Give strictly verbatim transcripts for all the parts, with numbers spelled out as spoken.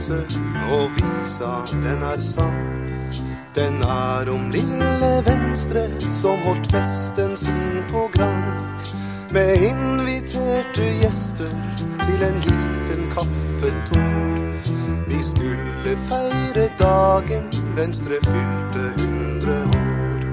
vokse, og visa den er sann. Den er om lille Venstre som holdt festen sin på Grand, med inviterte gjester til en liten kaffetår. Vi skulle feire dagen Venstre fylte hundre år.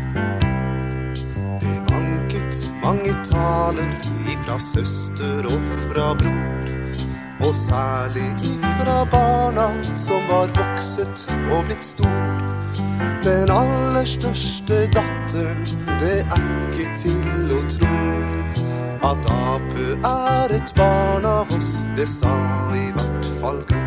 Det vanket mange taler ifra søster og fra bror, og særlig ifra barna som var vokset og blitt stor. Den aller største datteren, det er ikke til å tro. At A P er et barn av oss, det sa i hvert fall Gro.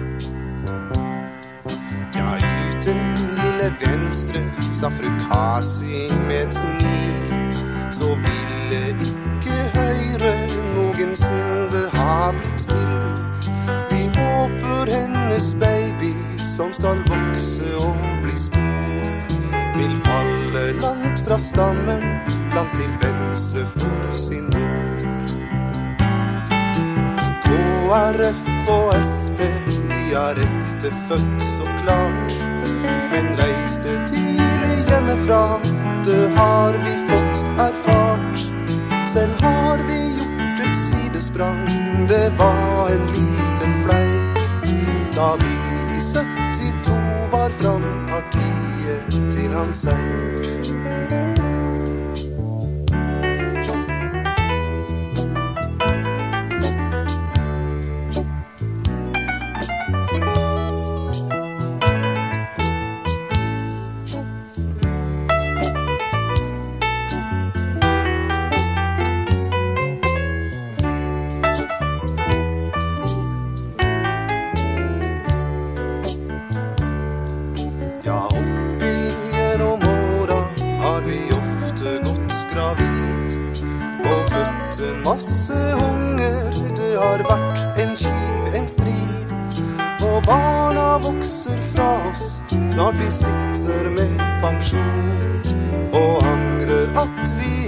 Ja, uten lille Venstre, sa fru Kasi med et smil, så ville ikke Høyre noensinne ha blitt still. Vi håper hennes baby, som skal vokse og bli stor, vil falle langt fra stammen, langt til Venstre for sin ord. K R F og S P, de er ekte født så klart, men reiste tidlig hjemmefra, det har vi fått erfart. Selv har vi gjort et sidesprang, det var en liten fleip, da vi i syttito bar fram partiet til hans seip. Masse unger, det har vært en kiv, en strid, og barna vokser fra oss, snart vi sitter med pensjon, og angrer at vi